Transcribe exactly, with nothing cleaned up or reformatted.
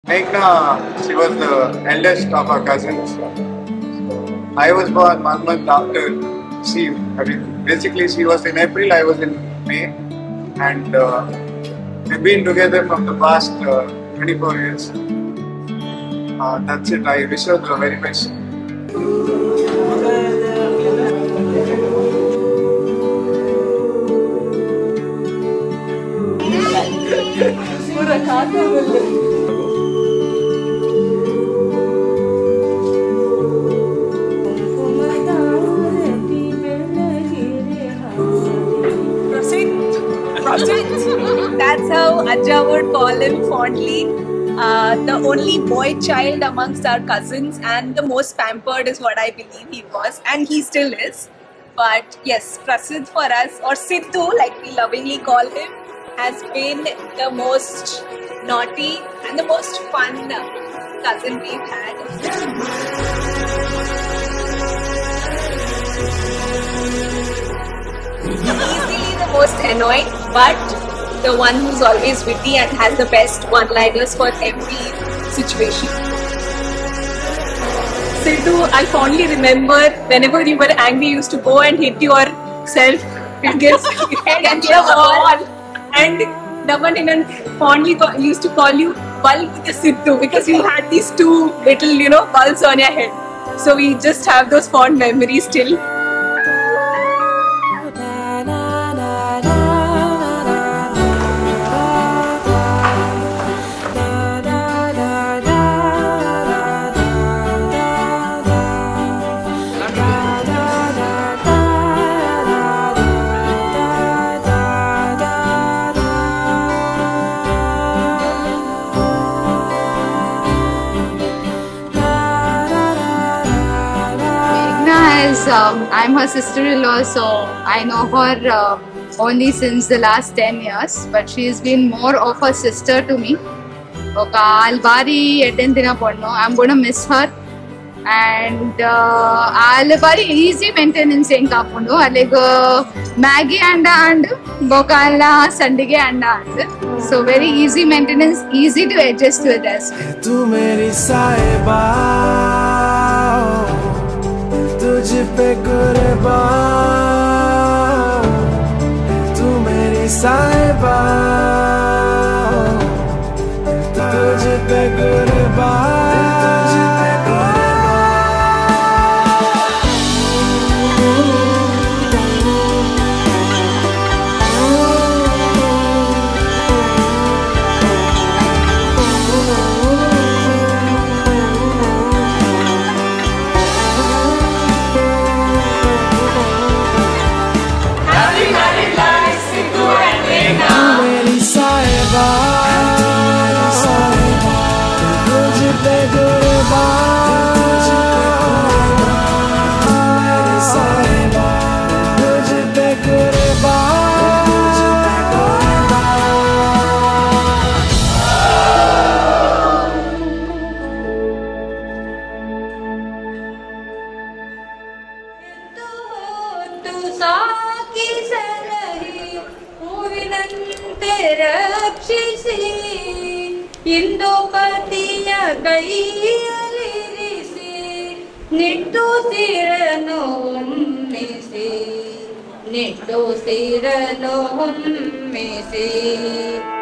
Meghna, she was the eldest of our cousins. I was born one month after she. I mean, basically, she was in April, I was in May, and uh, we've been together from the past uh, twenty-four years. Uh, that's it. I wish her the very best. That's how Ajja would call him fondly. Uh, the only boy child amongst our cousins and the most pampered is what I believe he was, and he still is. But yes, Prasidh for us, or Sidhu like we lovingly call him, has been the most naughty and the most fun cousin we've had. Easily the most annoying, but the one who's always witty and has the best one-liners for every situation. Sidhu, I fondly remember whenever you were angry, you used to go and hit yourself against the wall. And Naman fondly used to call you Bulb the Sidhu because you had these two little, you know, bulbs on your head. So we just have those fond memories still. Um, I'm her sister-in-law, so I know her uh, only since the last ten years, but she has been more of a sister to me. I'm going to miss her, and uh, I'll very easy maintenance in Kapundo. I'll Maggie and and Bokala Sunday and and so very easy maintenance, easy to adjust with us. तुझ पे कुर्बान तू मेरी साहिबा तुझ पे कुर्बान ಇಂದೋಪತಿಯ ಕೈಯಲ್ಲಿರಿಸಿ ನಿಟ್ಟುಸಿರನು ಹೊಮ್ಮಿಸಿ ನಿಟ್ಟುಸಿರನು ಹೊಮ್ಮಿಸಿ